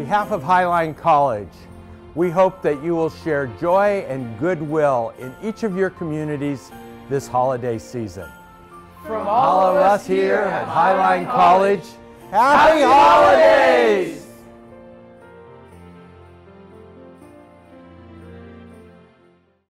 behalf of Highline College, we hope that you will share joy and goodwill in each of your communities this holiday season. From all of us here at Highline College, Happy Holidays!